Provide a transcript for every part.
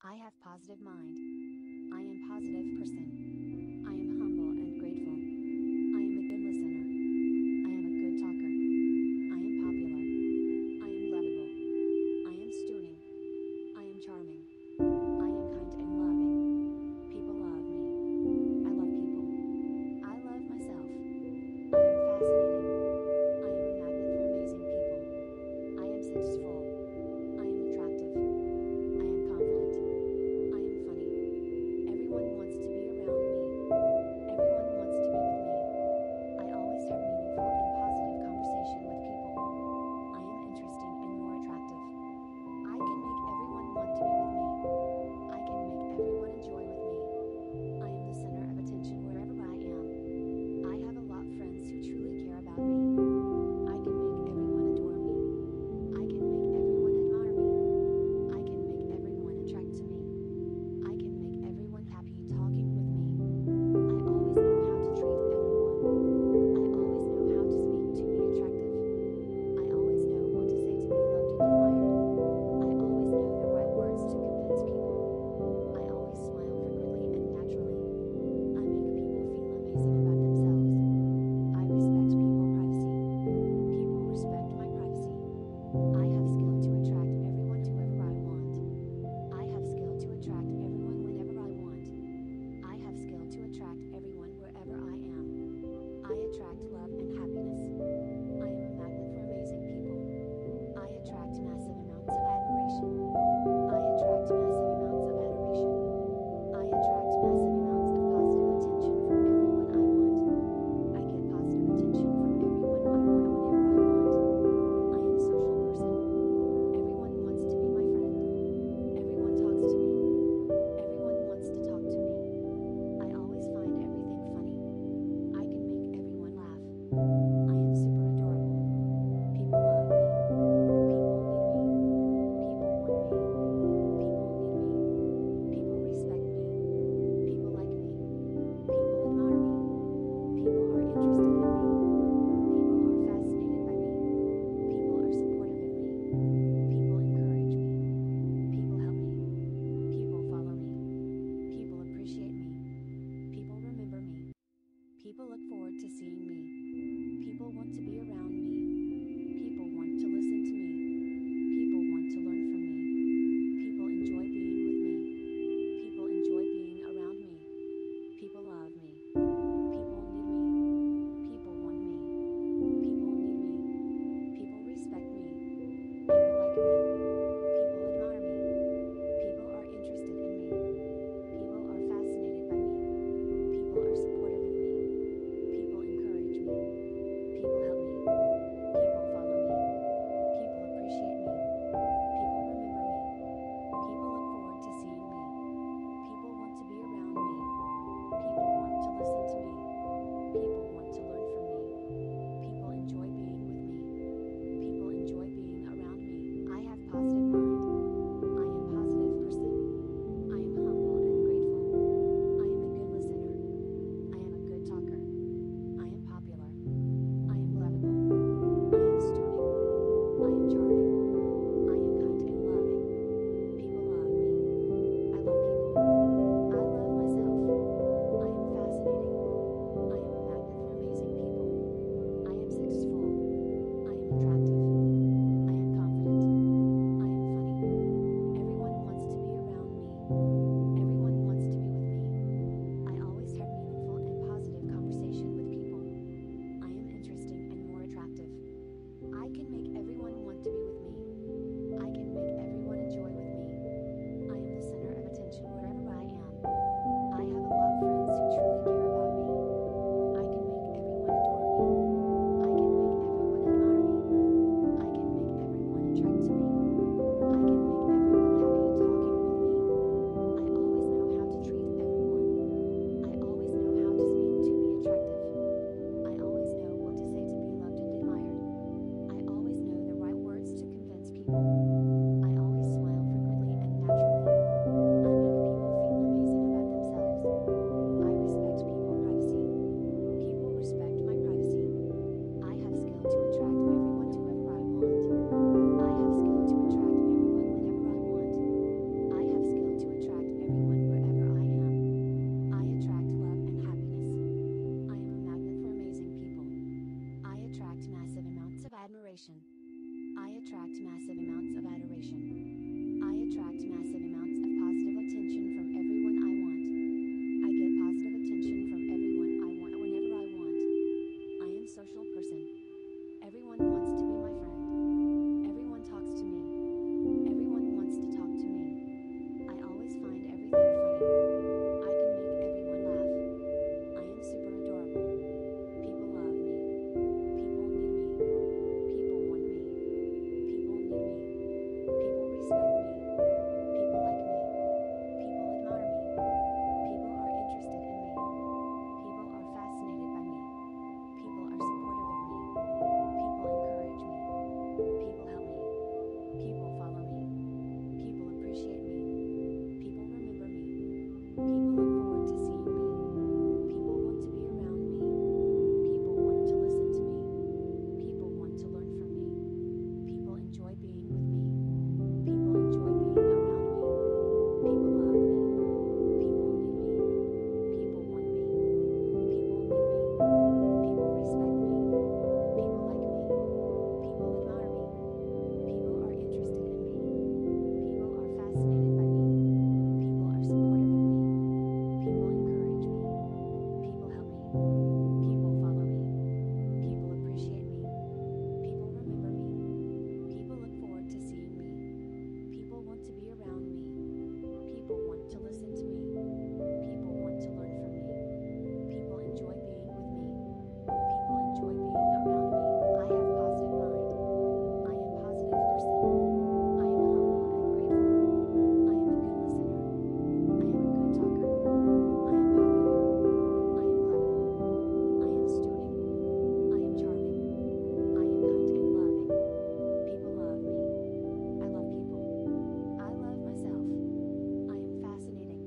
I have positive mind. I am positive person. I am humble and grateful. I am a good listener. I am a good talker. I am popular. I am lovable. I am stunning. I am charming. I am kind and loving. People love me. I love people. I love myself. I am fascinating. I am a magnet for amazing people. I am successful. I am attractive. I am confident. I am funny. Everyone wants to be around me.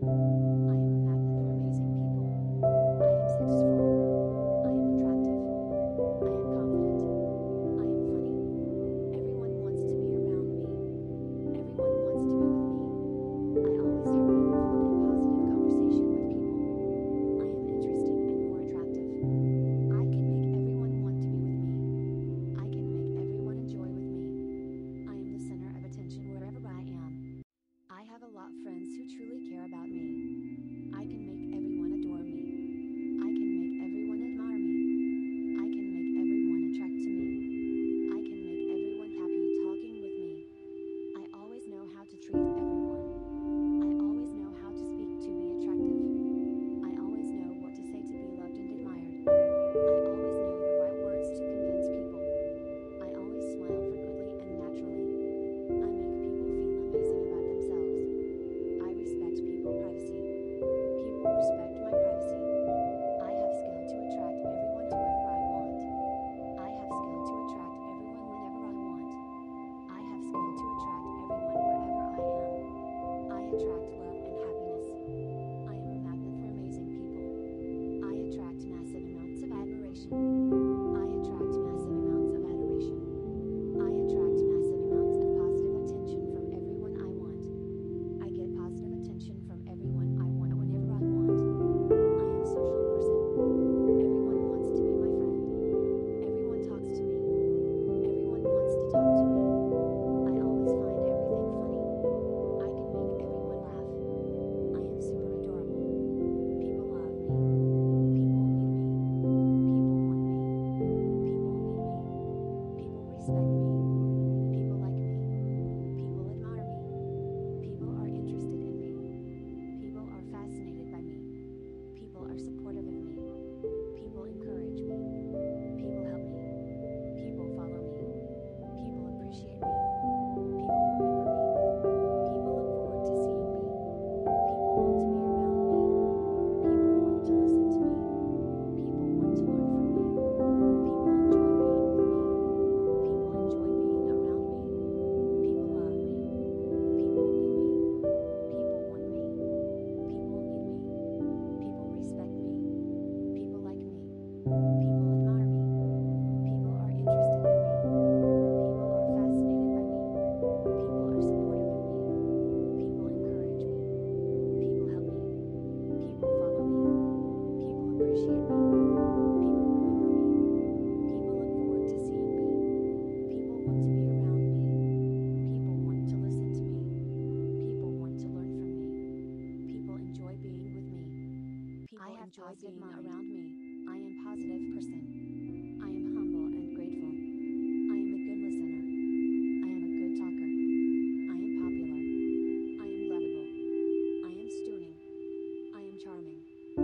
I am a magnet for amazing people. I am successful. I am attractive. I am confident. I am funny. Everyone wants to be around me. Everyone wants to be with me. I always have meaningful and positive conversation with people. I am interesting and more attractive. I can make everyone want to be with me. I can make everyone enjoy with me. I am the center of attention wherever I am. I have a lot of friends who truly care about me. I can make everyone adore me. I can make everyone admire me. I can make everyone attract to me. I can make everyone happy talking with me. I always know how to treat everyone. I always know how to speak to be attractive. I always know what to say to be loved and admired. I always know the right words to convince people. I always smile frequently and naturally. I make people feel amazing about themselves. I respect people's privacy. People respect my privacy. I have skill to attract everyone to wherever I want. I have skill to attract everyone whenever I want. I have skill to attract everyone wherever I am. I attract love and happiness. I am a magnet for amazing people. I attract massive amounts of admiration. I attract massive amounts of adoration. I attract massive amounts of positive attention from everyone I want. I get positive attention from everyone I want whenever I want. I am a social person. Everyone wants to be my friend. Everyone talks to me. Everyone wants to talk to me. I always find everything funny. I can make everyone laugh. I am super adorable. People love me. People need me. People want me. People need me. People respect me. People like me. People admire me. People are interested in me. People are fascinated by me. People are supportive of me. People encourage me. People help me. People follow me. People appreciate me. People remember me. People look forward to seeing me. People want to be around me. People want to listen to me. People want to learn from me. People enjoy being with me. People enjoy being around me. People love me. People need me. People want me. People need me. People respect me. People like me. People admire me. People are interested in me. People are fascinated by me. People are supportive of me. People encourage me. People help me. People follow me. People appreciate me. People remember me. People look forward to seeing me. People want to be around me. People want to listen to me. People want to learn from me. People enjoy being with me. People enjoy being around me. I am a positive person. I am humble and grateful. I am a good listener. I am a good talker. I am popular. I am lovable. I am stunning. I am charming.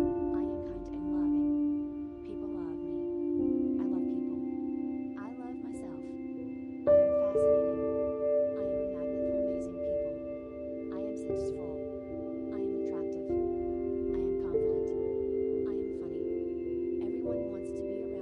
I am kind and loving. People love me. I love people. I love myself. I am fascinating. I am a magnet for amazing people. I am successful. I am attractive. I am confident. I am funny. Everyone wants to be around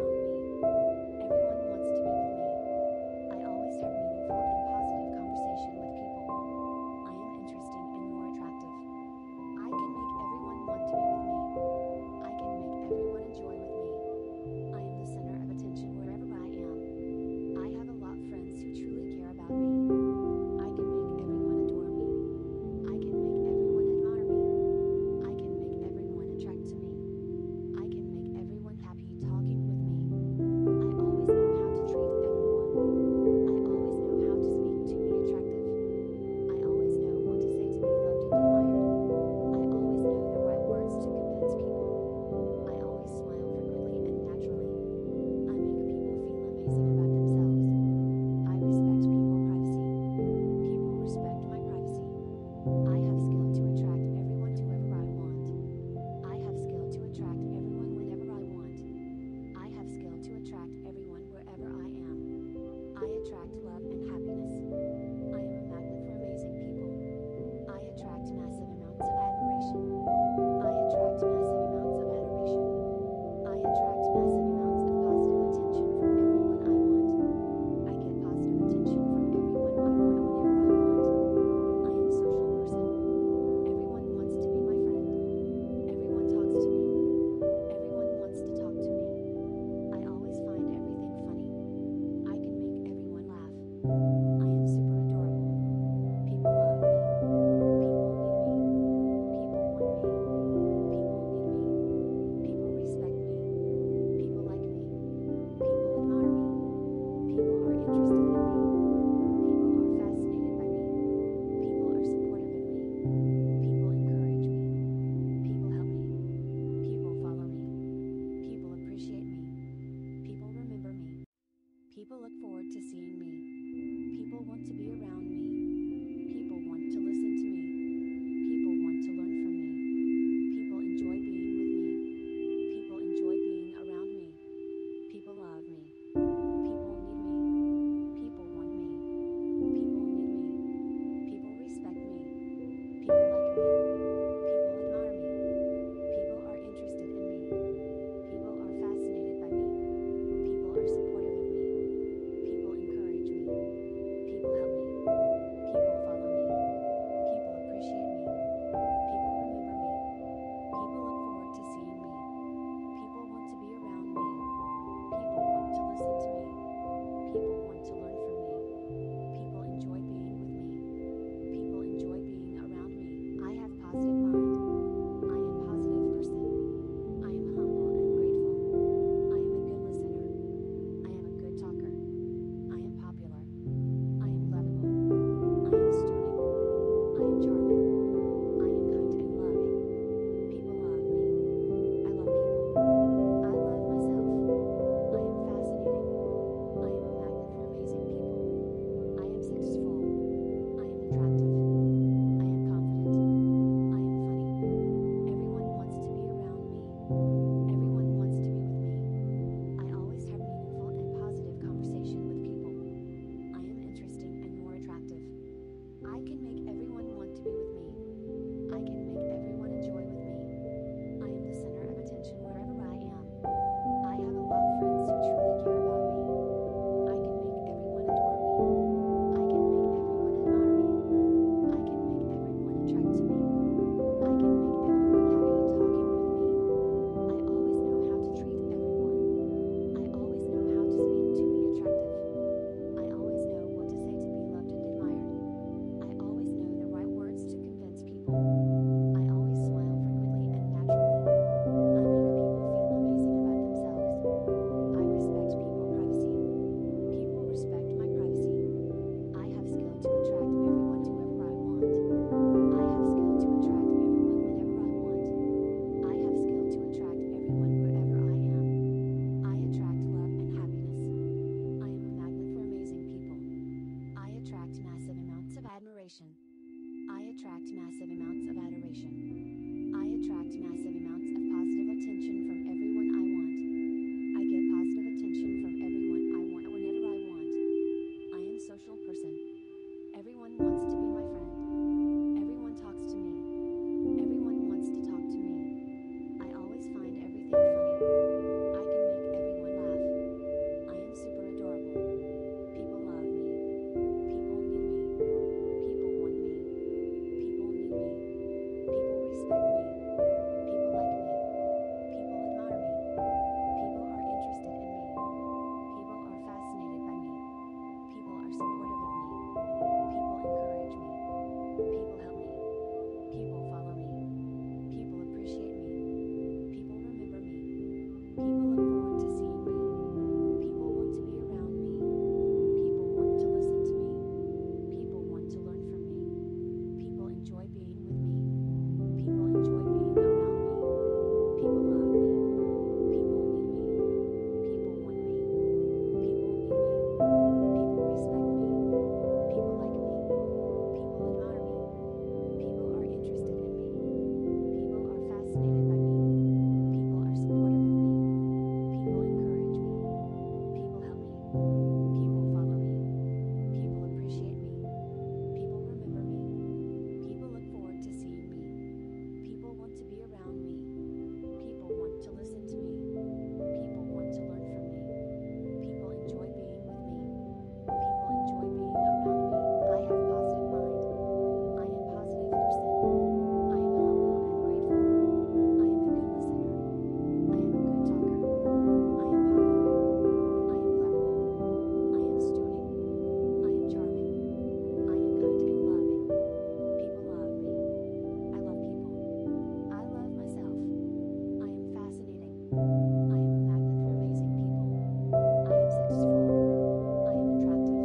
I am a magnet for amazing people. I am successful. I am attractive.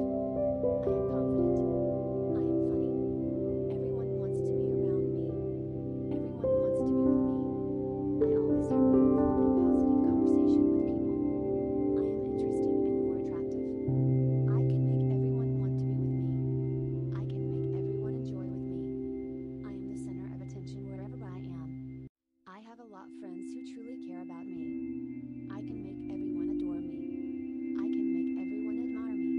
I am confident. I am funny. Everyone wants to be around me. Everyone wants to be with me. I always have meaningful and positive conversation with people. I am interesting and more attractive. I can make everyone want to be with me. I can make everyone enjoy with me. I am the center of attention wherever I am. I have a lot of friends who truly care about me. I can make everyone adore me. I can make everyone admire me.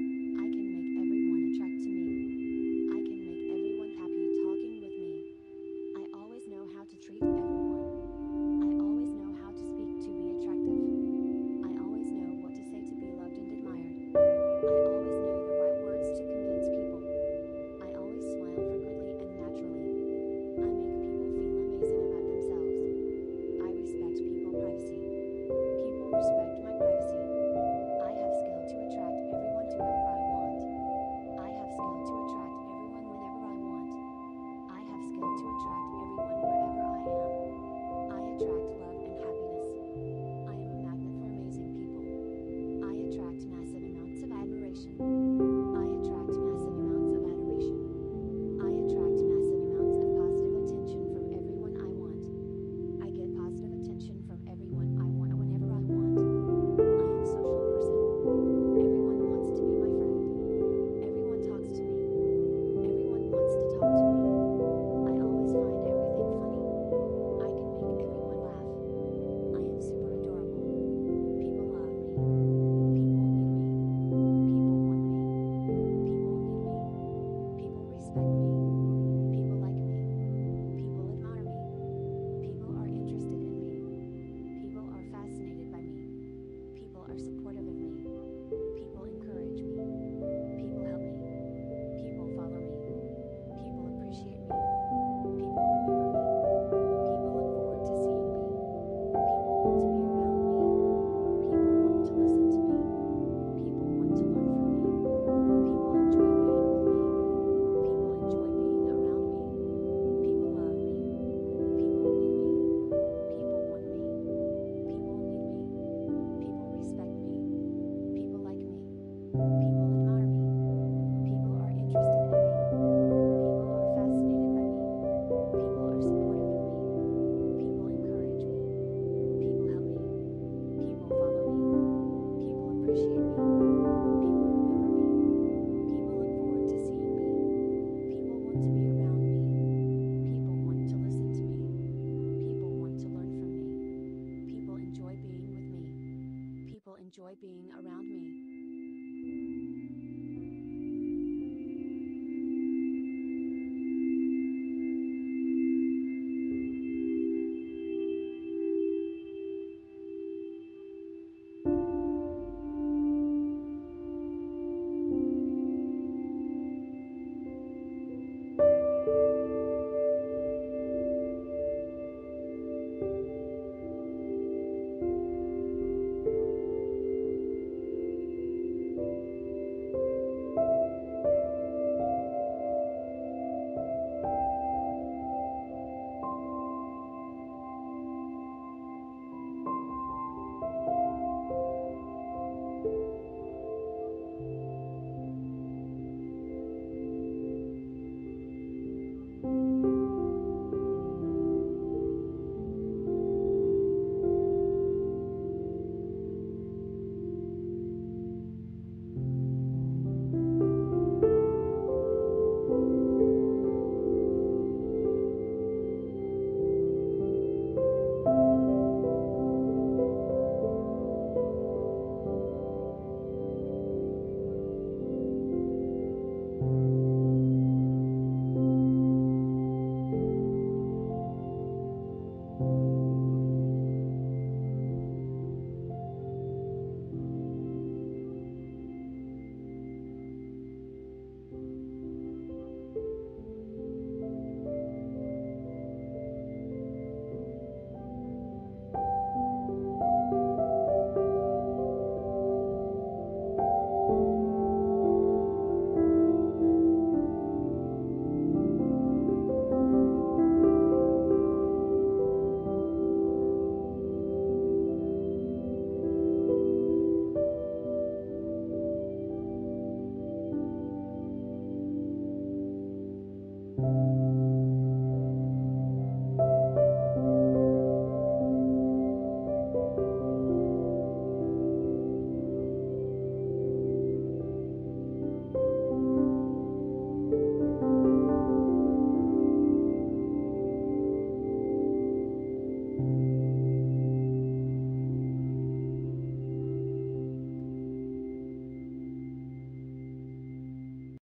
I can make everyone attract to me. I can make everyone happy talking with me. I always know how to treat everyone. I always know how to speak to be attractive. I always know what to say to be loved and admired. I always know the right words to convince people. I always smile frequently and naturally. I make people feel amazing about themselves. I respect people's privacy. People respect my privacy. I have skill to attract everyone to whoever I want. I have skill to attract everyone whenever I want. I have skill to attract everyone wherever I am. I attract love and happiness. I am a magnet for amazing people. I attract massive amounts of admiration. I attract massive amounts of adoration. I attract massive amounts of positive attention from everyone I want. I get positive attention from everyone I want whenever I want. I am a social person. Everyone wants to be my friend. Everyone talks to me. Everyone wants to talk to me. I always find everything funny. I can make everyone laugh. I am super adorable. People love me. People need me. People want me. People need me. People respect me. People like me. People admire me. People are interested in me. People are fascinated by me. People are supportive of me. People encourage me. People help me. People follow me. People appreciate me. People remember me. People look forward to seeing me. People want to be around me. People want to listen to me. People want to learn from me. People enjoy being with me. People enjoy being around me. People love me. People need me. People want me. People need me. People respect me. People like me. People admire me. People are interested in me. People are fascinated by me. People are supportive of me. People encourage me. People help me. People follow me. People appreciate me. People remember me. People look forward to seeing me. People want to be around me. People want to listen to me. People want to learn from me. People enjoy being with me. People enjoy being around